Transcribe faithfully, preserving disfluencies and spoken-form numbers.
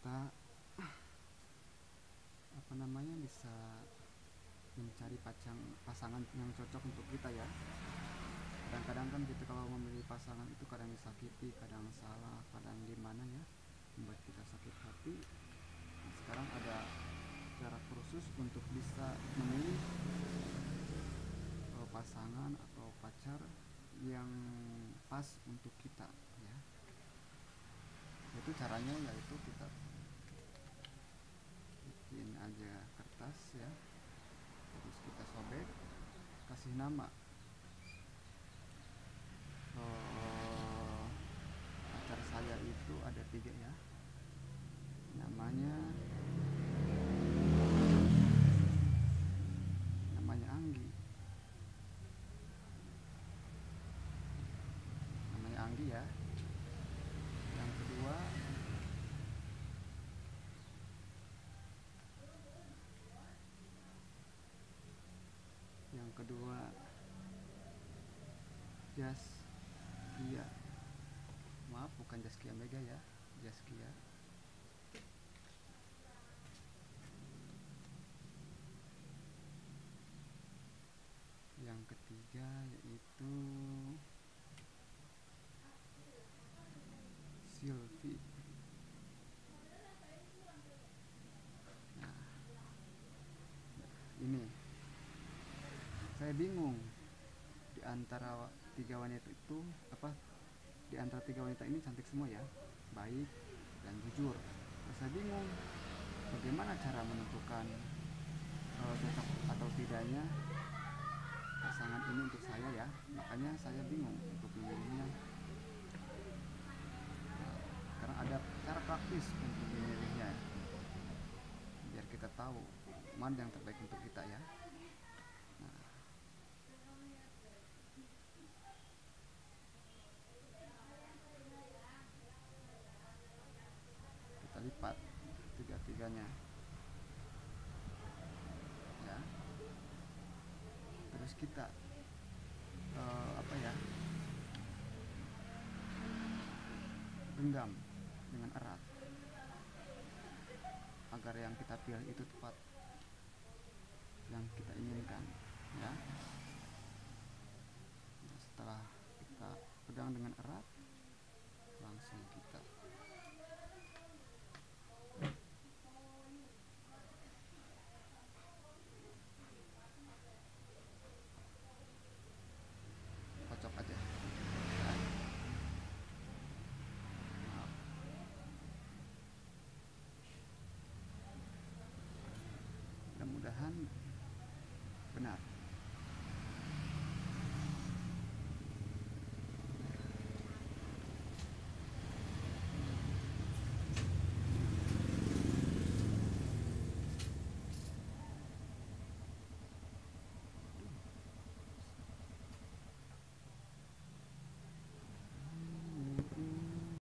kita apa namanya bisa mencari pacang, pasangan yang cocok untuk kita ya. Kadang-kadang kan kita kalau memilih pasangan itu kadang disakiti, kadang salah, kadang gimana ya, membuat kita sakit hati. Nah, sekarang ada cara khusus untuk bisa memilih uh, pasangan atau pacar yang pas untuk kita ya. Itu caranya yaitu kita bikin aja kertas ya, terus kita sobek, kasih nama. Oh, pacar saya itu ada tiga ya, namanya namanya Anggi, namanya Anggi ya. Yang kedua yang kedua Jaskia, maaf bukan Jaskia Mega ya, Jaskia. Yang ketiga yaitu Sylvie. Nah, ini saya bingung di antara tiga wanita itu apa, di antara tiga wanita ini cantik semua ya, baik dan jujur. Terus saya bingung bagaimana cara menentukan uh, cocok atau tidaknya pasangan ini untuk saya ya. Makanya saya bingung untuk memilihnya. Nah, karena ada cara praktis untuk memilihnya biar kita tahu mana yang terbaik untuk kita ya. Nah, kita lipat tiga-tiganya ya. Terus kita uh, apa ya, genggam dengan erat agar yang kita pilih itu tepat yang kita inginkan ya. Nah, setelah kita pegang dengan erat, langsung kita kocok aja ya. Nah, mudah-mudahan